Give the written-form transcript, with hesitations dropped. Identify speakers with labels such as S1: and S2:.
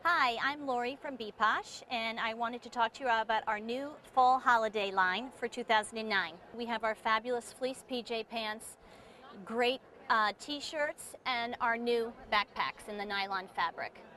S1: Hi, I'm Lori from BeePosh, and I wanted to talk to you about our new fall holiday line for 2009. We have our fabulous fleece PJ pants, great t-shirts, and our new backpacks in the nylon fabric.